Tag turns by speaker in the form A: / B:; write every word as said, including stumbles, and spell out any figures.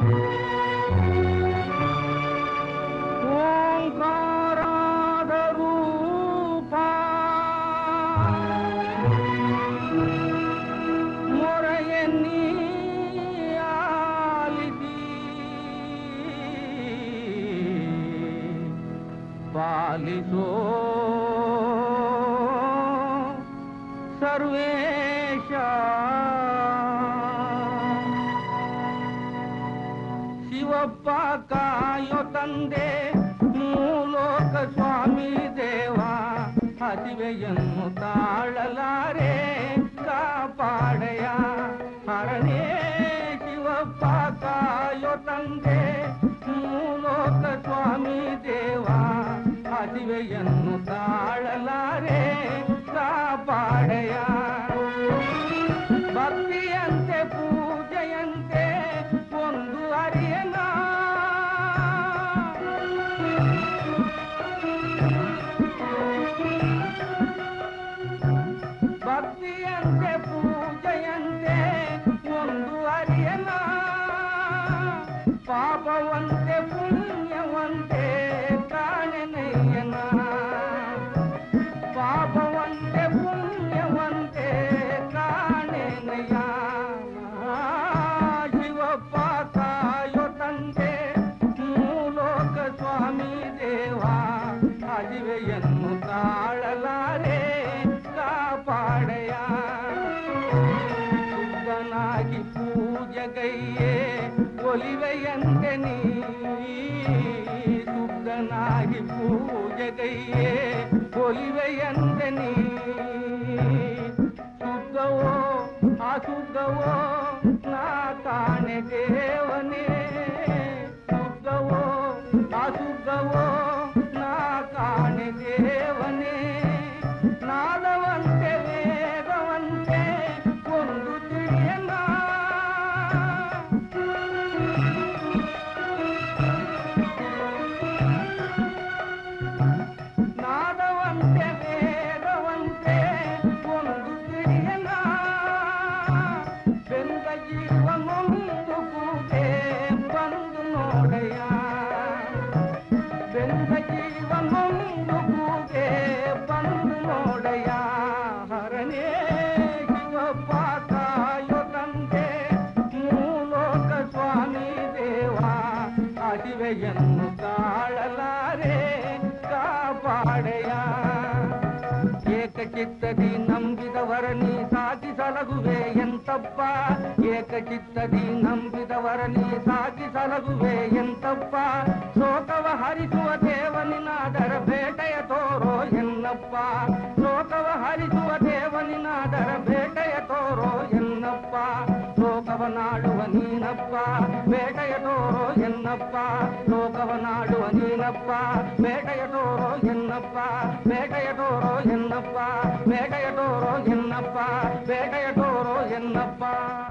A: ಓಂಕಾರಾದ ರೂಪ ಮೊರೆಯನ್ನಿ ಆಲಿಸಿ ಪಾಲಿಸೋ ಸರ್ವೇಶ ಶಿವಪ್ಪ ಕಾಯೋ ತಂದೆ ಮೂಲೋಕ ಸ್ವಾಮಿ ದೇವ ಹಸಿವೆಯನ್ನು ತಾಳಲಾರೆ ಕಾಪಾಡಯ ಹರನೇ ಶಿವಪ್ಪ ಕಾಯೋ ತಂದೆ ಮೂಲೋಕ ಸ್ವಾಮಿ ದೇವ ಹಸಿವೆಯನ್ನು ತಾಳಲಾರೆ ಕಾಪಾಡಯ ಭಕ್ತಿಯಂತೆ ಪೂಜೆಯಂತೆ ಒಂದು ಅರಿಯನ ಭಕ್ತಿಯಂತೆ ಪೂಜೆಯಂತೆ ಒಂದು ಅರಿಯನ ಪಾಪವಂತೆ ಪುಣ್ಯವಂತೆ ಕಾಣೆನಯ್ಯನ ಪಾಪವಂತೆ ಪುಣ್ಯವಂತೆ ಕಾಣೆನಯ್ಯ ಶಿವಪ್ಪ ಕಾಯೋ ತಂದೆ ಮೂಲೋಕ ಸ್ವಾಮಿ ದೇವ ಹಸಿವೆಯನ್ನು ತಾಳಲಾರೆ ಕಾಪಾಡಯ ಶುದ್ಧನಾಗಿ ಪೂಜೆಗೈಯೇ ಒಲಿವೆಯಂತೆ ನೀ ಶುದ್ಧನಾಗಿ ಪೂಜೆಗೈಯೇ ಒಲಿವೆಯಂತೆ ನೀ ಶುದ್ಧವೋ ಅಶುದ್ಧವೋ ನಾ ಕಾಣೆ ದೇವನೇ ಶುದ್ಧವೋ ಅಶುದ್ಧವೋ ನಾ ಕಾಣೆ ದೇವನೇ ನಾದವಂತೆ ವೇದವಂತೆ ಒಂದು ತಿಳಿಯನ ನಾದವಂತೆ ವೇದವಂತೆ ಒಂದು ತಿಳಿಯನ ಬೆಂದ ಜೀವನೊಂದು ಕೂಗೆ ಬಂದು ನೋಡಯ್ಯ ಬೆಂದ ಜೀವನೊಂದು ಕೂಗೆ ಬಂದು ನೋಡಯ್ಯ ಹರನೇ ಶಿವಪ್ಪ ಕಾಯೋ ತಂದೆ ಮೂಲೋಕ ಸ್ವಾಮಿ ದೇವ ಹಸಿವೆಯನ್ನು ತಾಳಲಾರೆ ಕಾಪಾಡೆಯ ಏಕಚಿತ್ತದಿ ನಂಬಿದವರ ನೀ ಸಾಗಿಸಲಗುವೆ ಎಂತಪ್ಪ ಏಕಚಿತ್ತದಿ ನಂಬಿದವರ ನೀ ಸಾಗಿಸಲಗುವೆ ಎಂತಪ್ಪ ಶೋಕವ ಹರಿಸುವ ದೇವನಿನಾದರ ಬೇಟೆಯ ತೋರೋ ಎನ್ನಪ್ಪ ಶೋಕವ ಹರಿಸುವ ದೇವನಿನಾದರ ಬೇಟೆಯ ತೋರೋ ಎನ್ನಪ್ಪ ಲೋಕವನಾಡುವ ನೀನಪ್ಪ ಬೇಟೆಯ ತೋರೋ ಎನ್ನಪ್ಪ ಲೋಕವನಾಡುವ ನೀನಪ್ಪ ಬೇಟೆಯ ತೋರೋ ಎನ್ನಪ್ಪ ಬೇಟೆಯ ತೋರೋ ಎನ್ನಪ್ಪ ಬೇಟೆಯ ತೋರೋ ಎನ್ನಪ್ಪ ಬೇಟೆಯ ತೋರೋ ಎನ್ನಪ್ಪ